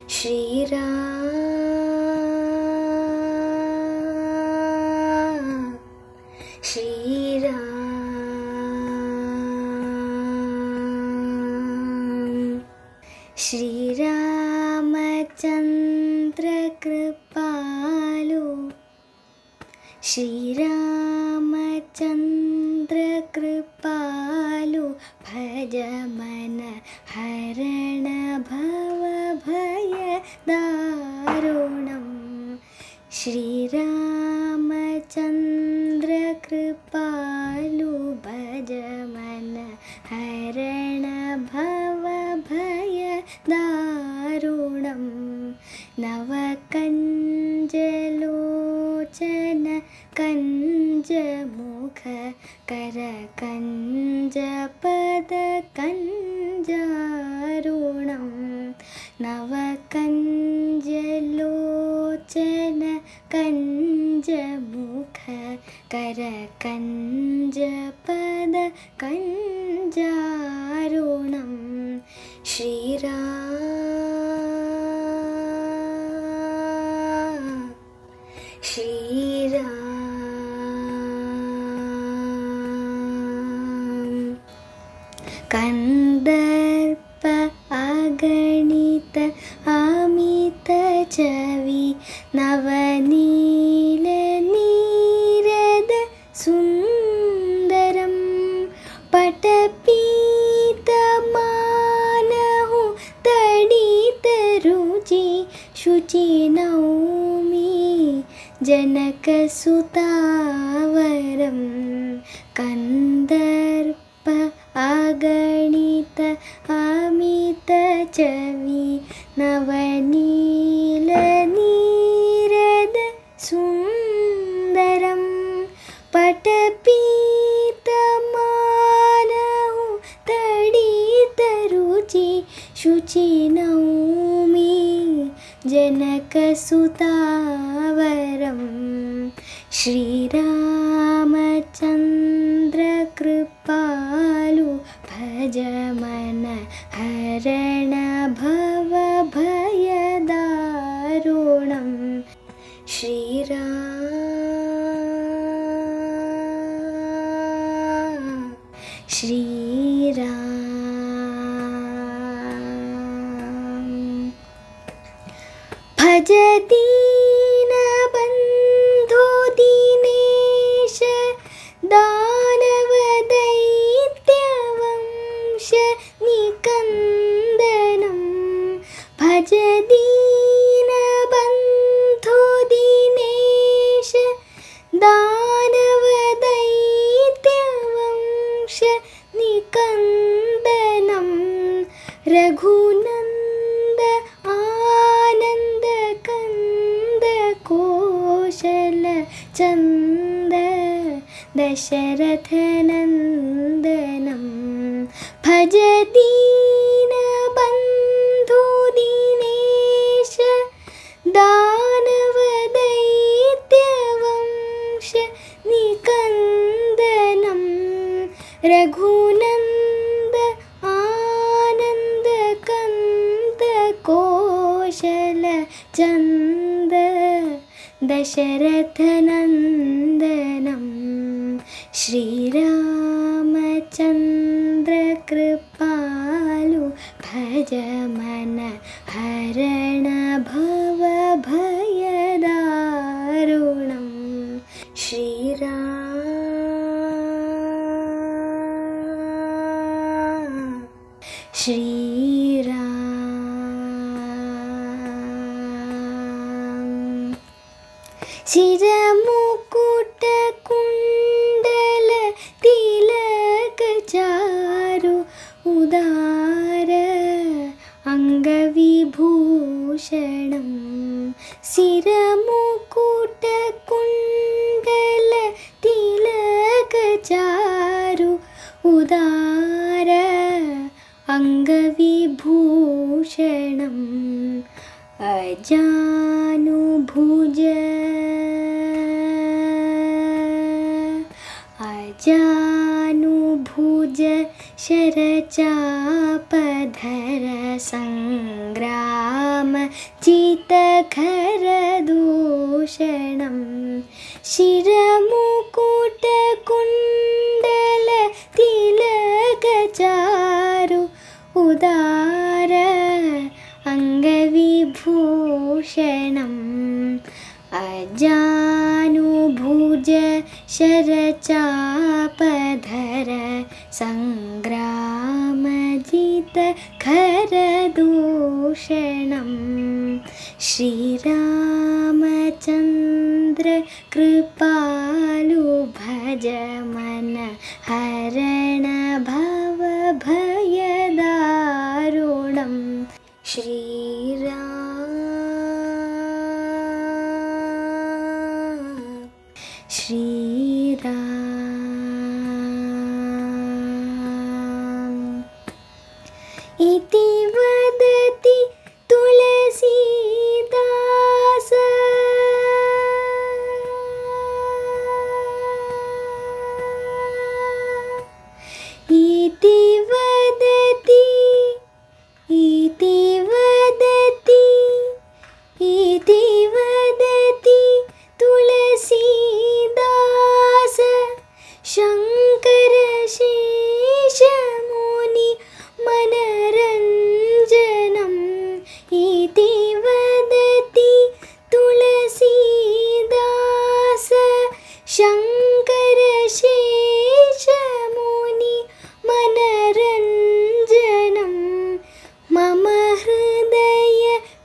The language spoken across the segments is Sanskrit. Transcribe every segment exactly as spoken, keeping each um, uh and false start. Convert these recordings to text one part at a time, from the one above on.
श्रीराम श्रीराम श्रीरामचन्द्र कृपालु श्रीरामचन्द्र कृपालु भज मन हरण भव भय दारुणम् श्रीरामचन्द्र कृपालु भज मन हरण भव भय दारुणम् नवकञ्जलोचन कञ्जमुख करकञ्जपद कञ्जारुणम् नवकञ्जलोचन कञ्जमुख करकञ्जपद कञ्जारुणम् श्रीराम श्रीराम कंदर्प अगणित अमित चवि नवनील नीरद सुंदरम पटपीत मानहु तडित रुचि शुचि नौमि जनक सुतावरम कंदर्प अगणित अमित चवि नवनील नीरद सुंदरम पटपीत मानहु तडित रुचि शुचि नौमि जनक सुतावरम श्रीरामचन्द्र कृपालु भज मन हरण भव भय दारुणम् श्रीराम श्रीराम भज दीन बंधु दीनेश दानव दैत्य वंश निकंदनम भज दीन बंधु दीनेश दानव दैत्य वंश निकंदनम रघुनंद आनंद कंद कौशल चंद दशरथ नंदनम भज दीन बंधु दीनेश दानव दैत्य वंश निकंदनम रघुनंद आनंद कंद कौशल चंद दशरथ नंदनम श्रीरामचन्द्र कृपालु भज मन हरण भव भय दारुणम् श्रीराम श्रीराम शिरमुकुट कुंडल तिलक चारु उदार अंगविभूषणं शिरमुकुट कुंडल तिलक चारु उदार अंगविभूषणम् अजानुभुज अजानुभुज शरचापधर संग्राम चितखरदूषणं शिरमुकुटकुण्डल तिलकचारु उदार अङ्गविभूषणम् अजानुभुज शरचापधर संग्रामजितखरदूषणं श्रीरामचन्द्र कृपालु भज मन हरण भवभयदारुणं श्रीराम श्रीराम इति वदति तुलसीदास इति वदति इति वदति इति वदति तुलसीदास शंकर शेषमुनि मनरंजनम् इति वदति तुलसीदास शंकर शेषमुनि मनरंजनम् मम हृदय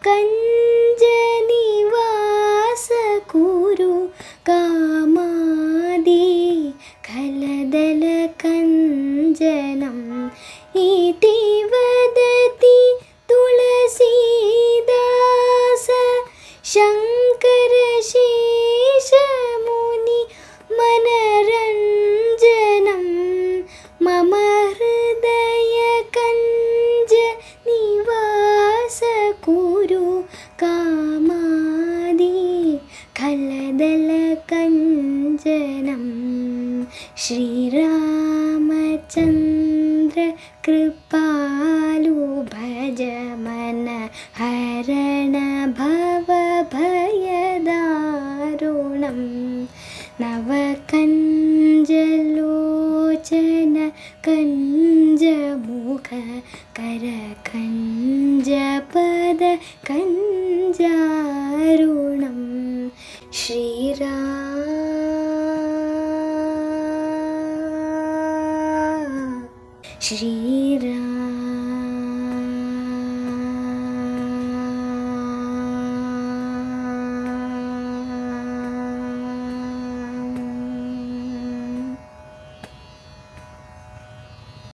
कञ्जनिवास कुरु कामादि खलदलकञ्जनम् इति वदति तुलसीदास शंकर शेषमुनि मनरंजनम् मम हृदय कञ्जनिवास कुरु कामादि खलदलकञ्जनम् श्रीरामचन्द्र कृपालु भज मन हरण भवभयदारुणं नवकञ्जलोचन कञ्जमुख करकञ्जपद कञ्जारुणं श्रीराम श्रीराम।